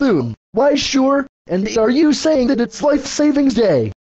Boom. Why sure? And are you saying that it's Life Savings Day?